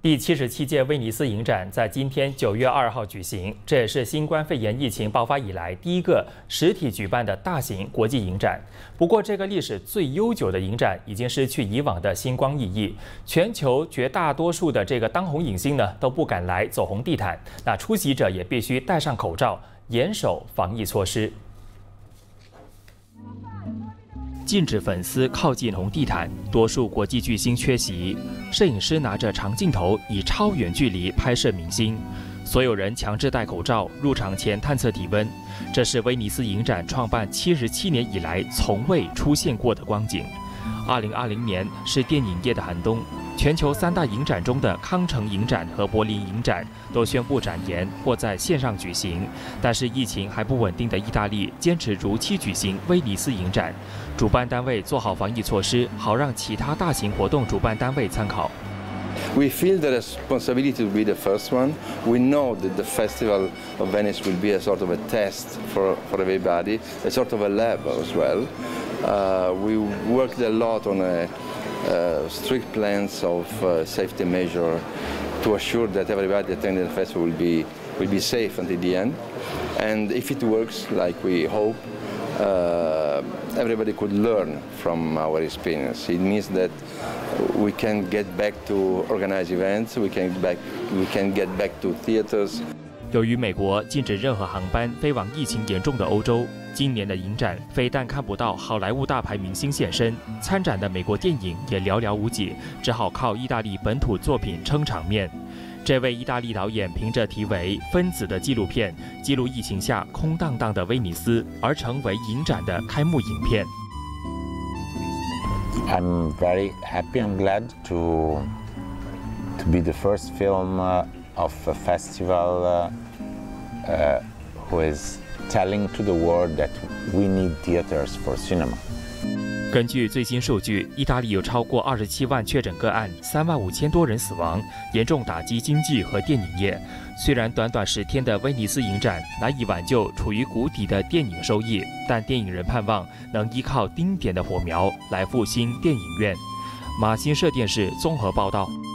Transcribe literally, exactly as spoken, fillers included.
第七十七届威尼斯影展在今天九月二号举行，这也是新冠肺炎疫情爆发以来第一个实体举办的大型国际影展。不过，这个历史最悠久的影展已经失去以往的星光熠熠，全球绝大多数的这个当红影星呢都不敢来走红地毯，那出席者也必须戴上口罩，严守防疫措施。 禁止粉丝靠近红地毯，多数国际巨星缺席。摄影师拿着长镜头，以超远距离拍摄明星。所有人强制戴口罩，入场前探测体温。这是威尼斯影展创办七十七年以来从未出现过的光景。二零二零年是电影业的寒冬，全球三大影展中的康城影展和柏林影展都宣布展延或在线上举行。但是疫情还不稳定的意大利坚持如期举行威尼斯影展。 主办单位做好防疫措施，好让其他大型活动主办单位参考。 We feel the responsibility to be the first one. We know that the Festival of Venice will be a sort of a test for, for everybody, a sort of a lab as well. Uh, we worked a lot on a, uh, strict plans of uh, safety measure to assure that everybody attending the festival will be, will be safe until the end. And if it works like we hope, Uh, everybody could learn from our experience. It means that we can get back to organized events. We can back. We can get back to theaters. 由于美国禁止任何航班飞往疫情严重的欧洲，今年的影展非但看不到好莱坞大牌明星现身，参展的美国电影也寥寥无几，只好靠意大利本土作品撑场面。 这位意大利导演凭着题为《分子》的纪录片，记录疫情下空荡荡的威尼斯，而成为影展的开幕影片。 I'm very happy and glad to to be the first film uh, of a festival uh, uh, who is telling to the world that we need theaters for cinema. 根据最新数据，意大利有超过二十七万确诊个案，三万五千多人死亡，严重打击经济和电影业。虽然短短十天的威尼斯影展难以挽救处于谷底的电影收益，但电影人盼望能依靠丁点的火苗来复兴电影院。马新社电视综合报道。